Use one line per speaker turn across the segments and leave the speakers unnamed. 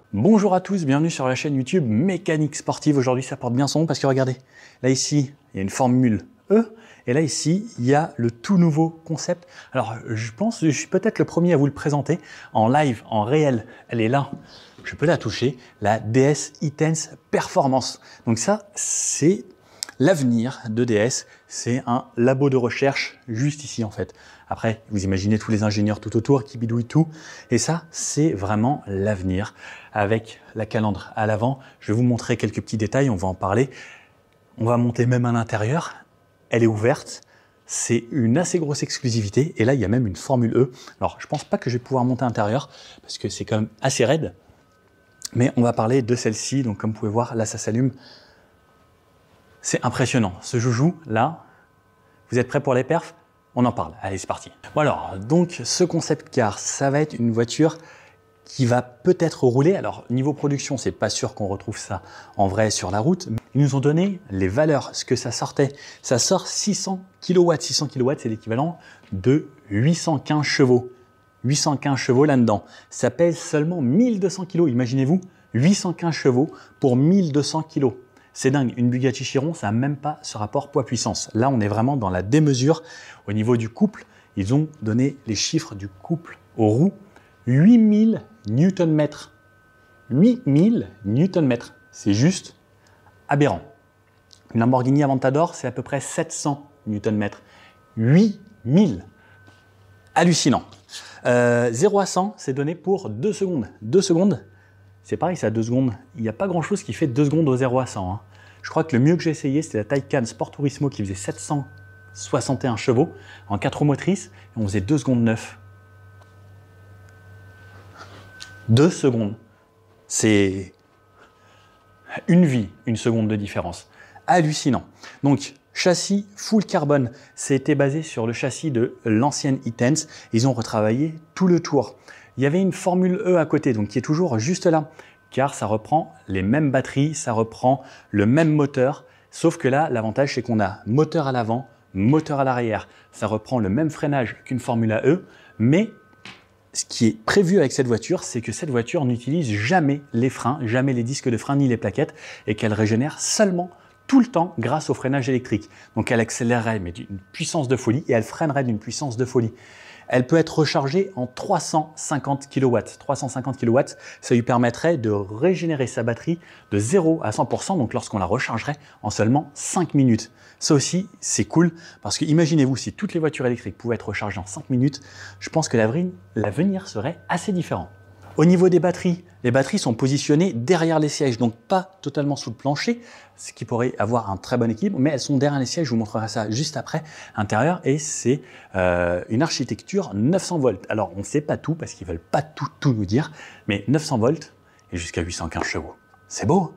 Bonjour à tous, bienvenue sur la chaîne YouTube Mécanique Sportive. Aujourd'hui, ça porte bien son nom parce que regardez, là ici, il y a une formule E et là ici, il y a le tout nouveau concept. Alors, je pense que je suis peut-être le premier à vous le présenter en live, en réel. Elle est là, je peux la toucher, la DS e-Tense Performance. Donc ça, c'est l'avenir de DS. C'est un labo de recherche juste ici en fait. Après, vous imaginez tous les ingénieurs tout autour qui bidouillent tout. Et ça, c'est vraiment l'avenir. Avec la calandre à l'avant, je vais vous montrer quelques petits détails, on va en parler. On va monter même à l'intérieur. Elle est ouverte. C'est une assez grosse exclusivité. Et là, il y a même une formule E. Alors, je pense pas que je vais pouvoir monter à l'intérieur parce que c'est quand même assez raide. Mais on va parler de celle-ci. Donc, comme vous pouvez voir, là, ça s'allume. C'est impressionnant. Ce joujou, là, vous êtes prêts pour les perfs? On en parle. Allez, c'est parti. Bon alors, donc ce concept car, ça va être une voiture qui va peut-être rouler. Alors, niveau production, c'est pas sûr qu'on retrouve ça en vrai sur la route. Ils nous ont donné les valeurs, ce que ça sortait. Ça sort 600 kW. 600 kW, c'est l'équivalent de 815 chevaux. 815 chevaux là-dedans. Ça pèse seulement 1200 kg. Imaginez-vous, 815 chevaux pour 1200 kg. C'est dingue, une Bugatti Chiron, ça n'a même pas ce rapport poids-puissance. Là, on est vraiment dans la démesure. Au niveau du couple, ils ont donné les chiffres du couple aux roues. 8000 Nm. 8000 Nm. C'est juste aberrant. Une Lamborghini Aventador, c'est à peu près 700 Nm. 8000. Hallucinant. 0 à 100, c'est donné pour 2 secondes. 2 secondes, c'est pareil, c'est à 2 secondes. Il n'y a pas grand-chose qui fait 2 secondes au 0 à 100. Hein. Je crois que le mieux que j'ai essayé, c'était la Taycan Sport Turismo qui faisait 761 chevaux en 4 roues motrices. Et on faisait 2 secondes 9. 2 secondes. C'est une vie, une seconde de différence. Hallucinant. Donc, châssis full carbone. C'était basé sur le châssis de l'ancienne e-Tense. Ils ont retravaillé tout le tour. Il y avait une formule E à côté, donc qui est toujours juste là, car ça reprend les mêmes batteries, ça reprend le même moteur, sauf que là, l'avantage, c'est qu'on a moteur à l'avant, moteur à l'arrière. Ça reprend le même freinage qu'une Formule E, mais ce qui est prévu avec cette voiture, c'est que cette voiture n'utilise jamais les freins, jamais les disques de frein ni les plaquettes, et qu'elle régénère seulement tout le temps grâce au freinage électrique. Donc elle accélérerait mais d'une puissance de folie, et elle freinerait d'une puissance de folie. Elle peut être rechargée en 350 kW. 350 kW, ça lui permettrait de régénérer sa batterie de 0 à 100%, donc lorsqu'on la rechargerait en seulement 5 minutes. Ça aussi, c'est cool, parce que imaginez-vous, si toutes les voitures électriques pouvaient être rechargées en 5 minutes, je pense que l'avenir serait assez différent. Au niveau des batteries, les batteries sont positionnées derrière les sièges, donc pas totalement sous le plancher, ce qui pourrait avoir un très bon équilibre, mais elles sont derrière les sièges, je vous montrerai ça juste après, intérieur, et c'est une architecture 900 volts. Alors, on ne sait pas tout, parce qu'ils ne veulent pas tout nous dire, mais 900 volts et jusqu'à 815 chevaux. C'est beau.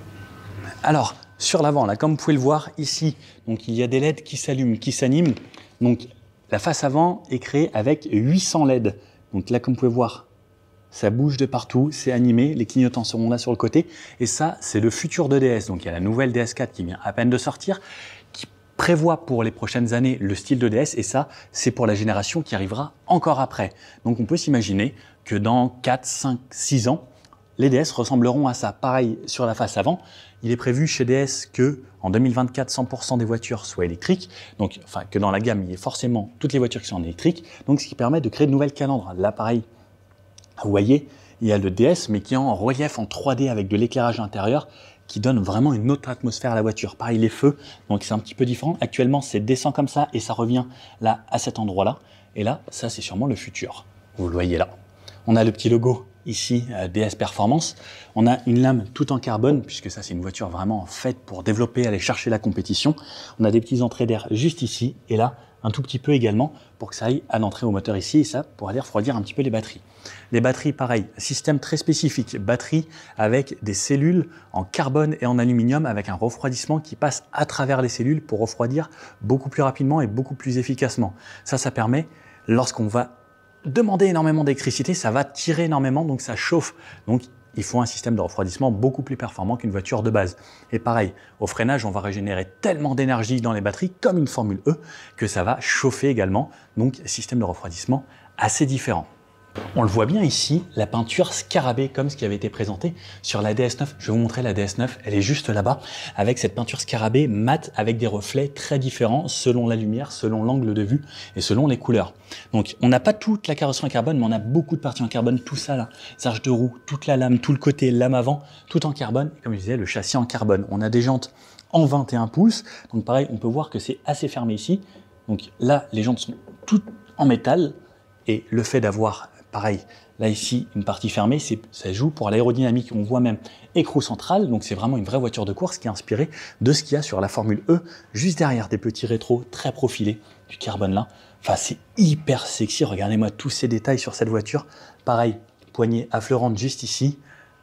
Alors, sur l'avant, là, comme vous pouvez le voir ici, donc il y a des LED qui s'allument, qui s'animent. Donc, la face avant est créée avec 800 LED. Donc là, comme vous pouvez voir, ça bouge de partout, c'est animé, les clignotants seront là sur le côté. Et ça, c'est le futur de DS. Donc il y a la nouvelle DS4 qui vient à peine de sortir, qui prévoit pour les prochaines années le style de DS. Et ça, c'est pour la génération qui arrivera encore après. Donc on peut s'imaginer que dans 4, 5, 6 ans, les DS ressembleront à ça. Pareil sur la face avant, il est prévu chez DS que en 2024, 100% des voitures soient électriques. Donc, enfin, que dans la gamme, il y ait forcément toutes les voitures qui sont en électrique. Donc ce qui permet de créer de nouvelles calandres. Là, pareil. Vous voyez, il y a le DS, mais qui est en relief en 3D avec de l'éclairage intérieur qui donne vraiment une autre atmosphère à la voiture. Pareil, les feux, donc c'est un petit peu différent. Actuellement, c'est descend comme ça et ça revient là, à cet endroit-là. Et là, ça, c'est sûrement le futur. Vous le voyez là. On a le petit logo ici, DS Performance. On a une lame tout en carbone, puisque ça, c'est une voiture vraiment faite pour développer, aller chercher la compétition. On a des petites entrées d'air juste ici et là, un tout petit peu également pour que ça aille à l'entrée au moteur ici et ça pour aller refroidir un petit peu les batteries. Les batteries, pareil, système très spécifique, batterie avec des cellules en carbone et en aluminium avec un refroidissement qui passe à travers les cellules pour refroidir beaucoup plus rapidement et beaucoup plus efficacement. Ça permet, lorsqu'on va demander énormément d'électricité, ça va tirer énormément, donc ça chauffe. Donc il faut un système de refroidissement beaucoup plus performant qu'une voiture de base. Et pareil, au freinage, on va régénérer tellement d'énergie dans les batteries, comme une Formule E, que ça va chauffer également. Donc système de refroidissement assez différent. On le voit bien ici, la peinture scarabée comme ce qui avait été présenté sur la DS9. Je vais vous montrer la DS9, elle est juste là-bas, avec cette peinture scarabée mate avec des reflets très différents selon la lumière, selon l'angle de vue et selon les couleurs. Donc on n'a pas toute la carrosserie en carbone, mais on a beaucoup de parties en carbone, tout ça là, les arches de roue, toute la lame, tout le côté, lame avant, tout en carbone. Comme je disais, le châssis en carbone. On a des jantes en 21 pouces, donc pareil, on peut voir que c'est assez fermé ici. Donc là, les jantes sont toutes en métal et le fait d'avoir pareil, là ici, une partie fermée, ça joue pour l'aérodynamique. On voit même écrou central, donc c'est vraiment une vraie voiture de course qui est inspirée de ce qu'il y a sur la Formule E, juste derrière des petits rétros très profilés, du carbone là. Enfin, c'est hyper sexy, regardez-moi tous ces détails sur cette voiture. Pareil, poignée affleurante juste ici.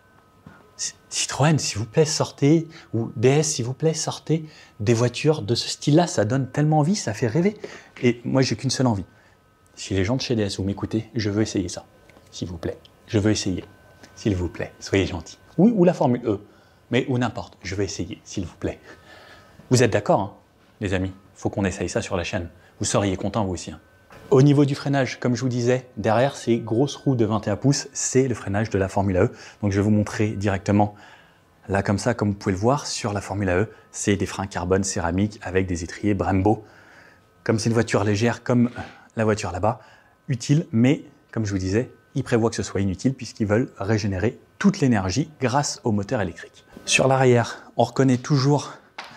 Citroën, s'il vous plaît, sortez, ou DS, s'il vous plaît, sortez des voitures de ce style-là, ça donne tellement envie, ça fait rêver. Et moi, j'ai qu'une seule envie. Si les gens de chez DS, vous m'écoutez, je veux essayer ça. S'il vous plaît. Je veux essayer. S'il vous plaît. Soyez gentils. Oui, ou la Formule E. Mais ou n'importe. Je veux essayer. S'il vous plaît. Vous êtes d'accord, hein, les amis? Faut qu'on essaye ça sur la chaîne. Vous seriez contents, vous aussi. Hein. Au niveau du freinage, comme je vous disais, derrière ces grosses roues de 21 pouces, c'est le freinage de la Formule E. Donc je vais vous montrer directement, là comme ça, comme vous pouvez le voir, sur la Formule E, c'est des freins carbone céramique avec des étriers Brembo. Comme c'est une voiture légère, comme la voiture là-bas, utile, mais comme je vous disais, ils prévoient que ce soit inutile puisqu'ils veulent régénérer toute l'énergie grâce au moteur électrique. Sur l'arrière, on reconnaît toujours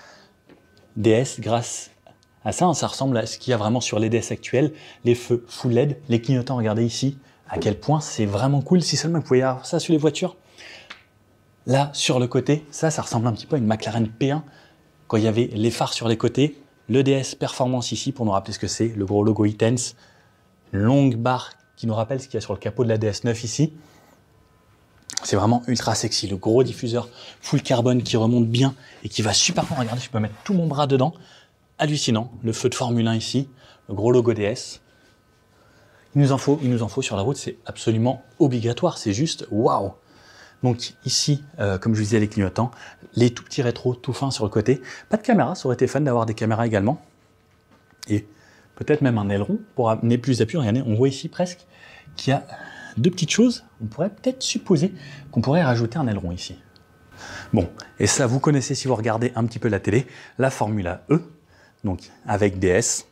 DS grâce à ça. Ça ressemble à ce qu'il y a vraiment sur les DS actuels, les feux full LED, les clignotants, regardez ici, à quel point c'est vraiment cool. Si seulement vous pouvez avoir ça sur les voitures. Là, sur le côté, ça ressemble un petit peu à une McLaren P1, quand il y avait les phares sur les côtés, le DS Performance ici, pour nous rappeler ce que c'est, le gros logo Intense, longue barre qui nous rappelle ce qu'il y a sur le capot de la DS9 ici. C'est vraiment ultra sexy, le gros diffuseur full carbone qui remonte bien et qui va super loin. Regardez, je peux mettre tout mon bras dedans. Hallucinant, le feu de Formule 1 ici, le gros logo DS. Il nous en faut sur la route, c'est absolument obligatoire, c'est juste waouh. Donc ici, comme je vous disais, les clignotants, les tout petits rétros tout fins sur le côté. Pas de caméra, ça aurait été fun d'avoir des caméras également. Et peut-être même un aileron pour amener plus d'appui. Regardez, on voit ici presque qu'il y a deux petites choses. On pourrait peut-être supposer qu'on pourrait rajouter un aileron ici. Bon, et ça vous connaissez si vous regardez un petit peu la télé, la Formule E, donc avec DS.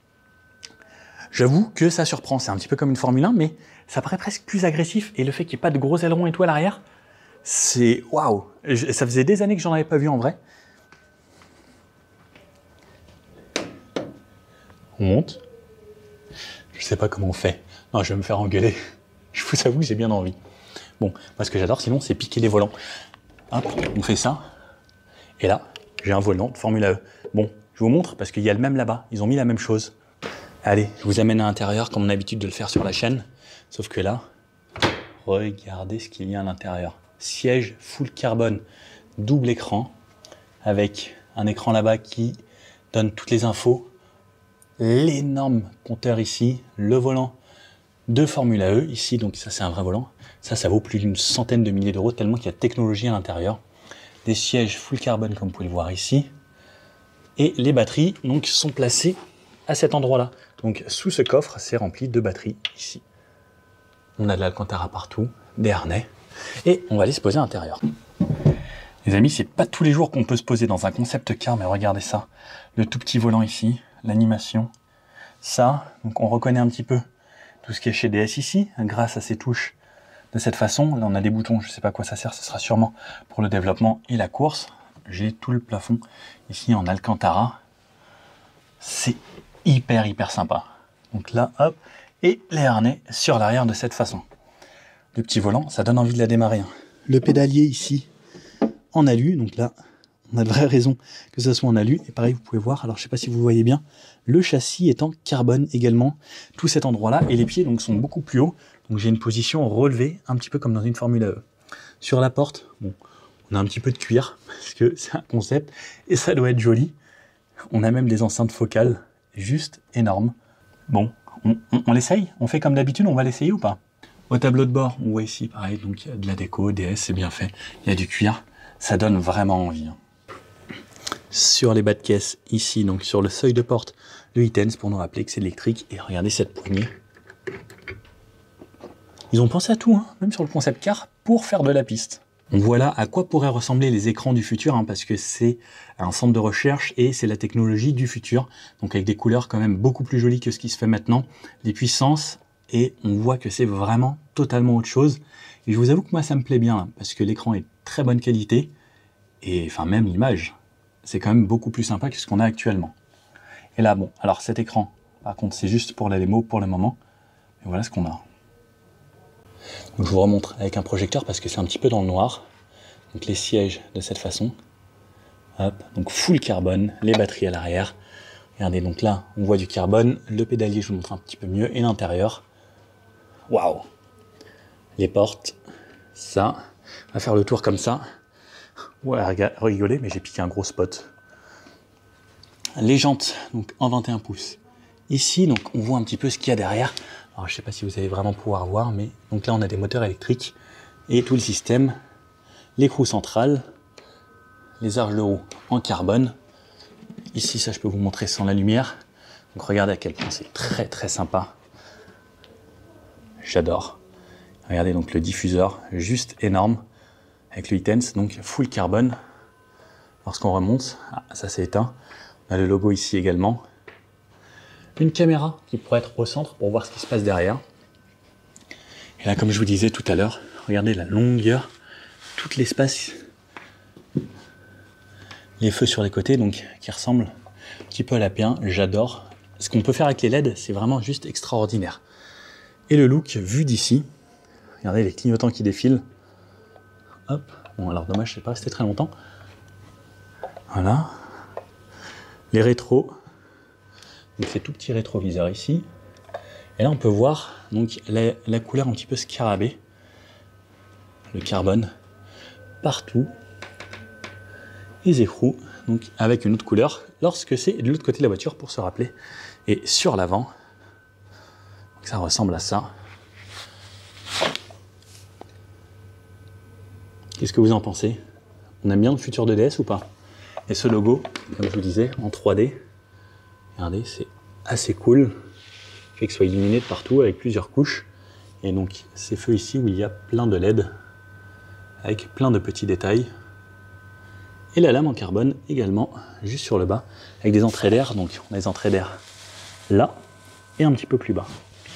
J'avoue que ça surprend, c'est un petit peu comme une Formule 1, mais ça paraît presque plus agressif. Et le fait qu'il n'y ait pas de gros ailerons et tout à l'arrière, c'est waouh! Ça faisait des années que j'en avais pas vu en vrai. On monte. Je sais pas comment on fait. Non, je vais me faire engueuler. Je vous avoue que j'ai bien envie. Bon, moi ce que j'adore sinon, c'est piquer les volants. Hop, on fait ça. Et là, j'ai un volant de Formule E. Bon, je vous montre parce qu'il y a le même là-bas. Ils ont mis la même chose. Allez, je vous amène à l'intérieur comme on a l'habitude de le faire sur la chaîne. Sauf que là, regardez ce qu'il y a à l'intérieur. Siège full carbone, double écran, avec un écran là-bas qui donne toutes les infos. L'énorme compteur ici, le volant de Formule E ici, donc ça c'est un vrai volant. Ça vaut plus d'une centaine de milliers d'euros tellement qu'il y a de technologie à l'intérieur. Des sièges full carbone comme vous pouvez le voir ici. Et les batteries donc sont placées à cet endroit-là. Donc sous ce coffre, c'est rempli de batteries ici. On a de l'Alcantara partout, des harnais. Et on va aller se poser à l'intérieur. Les amis, c'est pas tous les jours qu'on peut se poser dans un concept car, mais regardez ça. Le tout petit volant ici, l'animation. Ça, donc on reconnaît un petit peu tout ce qui est chez DS ici, grâce à ces touches de cette façon. Là, on a des boutons, je sais pas à quoi ça sert, ce sera sûrement pour le développement et la course. J'ai tout le plafond ici en Alcantara. C'est hyper sympa. Donc là, hop, et les harnais sur l'arrière de cette façon. Le petit volant, ça donne envie de la démarrer. Hein. Le pédalier ici, en alu, donc là, on a de vraies raisons que ça soit en alu. Et pareil, vous pouvez voir, alors je sais pas si vous voyez bien, le châssis est en carbone également, tout cet endroit-là, et les pieds donc sont beaucoup plus hauts. Donc j'ai une position relevée, un petit peu comme dans une Formule E. Sur la porte, bon, on a un petit peu de cuir, parce que c'est un concept, et ça doit être joli. On a même des enceintes focales, juste énormes. Bon, on l'essaye? On fait comme d'habitude, on va l'essayer ou pas? Au tableau de bord, on voit ici, pareil, donc il y a de la déco, DS, c'est bien fait. Il y a du cuir, ça donne vraiment envie. Hein. Sur les bas de caisse, ici, donc sur le seuil de porte, le Intense pour nous rappeler que c'est électrique. Et regardez cette poignée. Ils ont pensé à tout, hein, même sur le concept car, pour faire de la piste. Donc voilà à quoi pourraient ressembler les écrans du futur, hein, parce que c'est un centre de recherche et c'est la technologie du futur. Donc avec des couleurs quand même beaucoup plus jolies que ce qui se fait maintenant, des puissances, et on voit que c'est vraiment totalement autre chose. Et je vous avoue que moi ça me plaît bien, hein, parce que l'écran est de très bonne qualité, et enfin même l'image, c'est quand même beaucoup plus sympa que ce qu'on a actuellement. Et là, bon, alors cet écran, par contre, c'est juste pour la démo pour le moment, et voilà ce qu'on a. Donc je vous remontre avec un projecteur parce que c'est un petit peu dans le noir. Donc les sièges de cette façon. Hop, donc full carbone, les batteries à l'arrière. Regardez, donc là, on voit du carbone. Le pédalier, je vous montre un petit peu mieux. Et l'intérieur. Waouh! Les portes, ça. On va faire le tour comme ça. Ouais, rigoler, mais j'ai piqué un gros spot. Les jantes, donc en 21 pouces. Ici, donc on voit un petit peu ce qu'il y a derrière. Alors, je ne sais pas si vous allez vraiment pouvoir voir, mais donc là, on a des moteurs électriques et tout le système, l'écrou central, les arches de roue en carbone. Ici, ça, je peux vous montrer sans la lumière. Donc, regardez à quel point c'est très, très sympa. J'adore. Regardez donc le diffuseur, juste énorme, avec le Hisense, donc full carbone. Lorsqu'on remonte, ça s'est éteint. On a le logo ici également. Une caméra qui pourrait être au centre pour voir ce qui se passe derrière. Et là, comme je vous disais tout à l'heure, regardez la longueur, tout l'espace, les feux sur les côtés, donc qui ressemblent un petit peu à la P1. J'adore. Ce qu'on peut faire avec les LED, c'est vraiment juste extraordinaire. Et le look vu d'ici, regardez les clignotants qui défilent. Hop. Bon, alors dommage, je ne sais pas rester très longtemps. Voilà. Les rétros. Donc ces tout petits rétroviseurs ici. Et là on peut voir donc la couleur un petit peu scarabée, le carbone partout. Les écrous donc avec une autre couleur lorsque c'est de l'autre côté de la voiture pour se rappeler. Et sur l'avant, ça ressemble à ça. Qu'est-ce que vous en pensez? On aime bien le futur de DS ou pas? Et ce logo, comme je vous disais, en 3D. Regardez, c'est assez cool. Le fait que ce soit illuminé de partout avec plusieurs couches. Et donc ces feux ici où il y a plein de LED avec plein de petits détails. Et la lame en carbone également, juste sur le bas, avec des entrées d'air. Donc on a des entrées d'air là et un petit peu plus bas.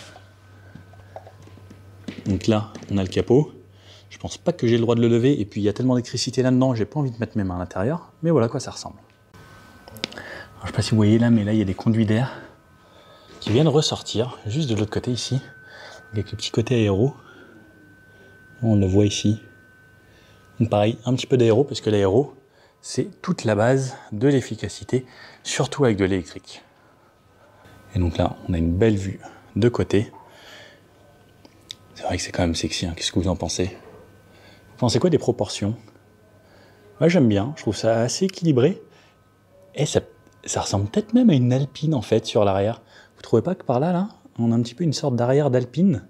Donc là, on a le capot. Je pense pas que j'ai le droit de le lever. Et puis il y a tellement d'électricité là-dedans, j'ai pas envie de mettre mes mains à l'intérieur. Mais voilà à quoi ça ressemble. Alors, je sais pas si vous voyez là, mais là il y a des conduits d'air qui viennent ressortir, juste de l'autre côté ici, avec le petit côté aéro. On le voit ici. Donc pareil, un petit peu d'aéro, parce que l'aéro, c'est toute la base de l'efficacité, surtout avec de l'électrique. Et donc là, on a une belle vue de côté. C'est vrai que c'est quand même sexy, hein. Qu'est-ce que vous en pensez? Vous pensez quoi des proportions? Moi j'aime bien, je trouve ça assez équilibré. Et ça ressemble peut-être même à une Alpine en fait sur l'arrière. Vous trouvez pas que par là, on a un petit peu une sorte d'arrière d'Alpine?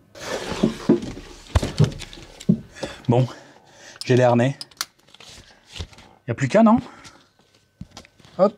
Bon, j'ai les harnais. Il n'y a plus qu'un, non? Hop.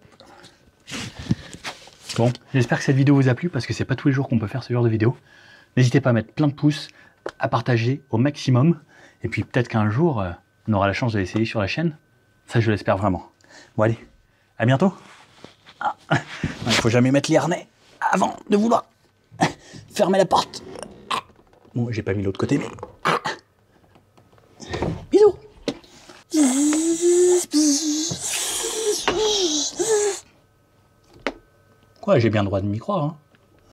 Bon, j'espère que cette vidéo vous a plu parce que c'est pas tous les jours qu'on peut faire ce genre de vidéo. N'hésitez pas à mettre plein de pouces, à partager au maximum. Et puis peut-être qu'un jour, on aura la chance de l'essayer sur la chaîne. Ça, je l'espère vraiment. Bon, allez, à bientôt. Ah, il ne faut jamais mettre les harnais avant de vouloir fermer la porte. Bon, j'ai pas mis l'autre côté, mais... Bisous. Quoi, j'ai bien le droit de m'y croire, hein.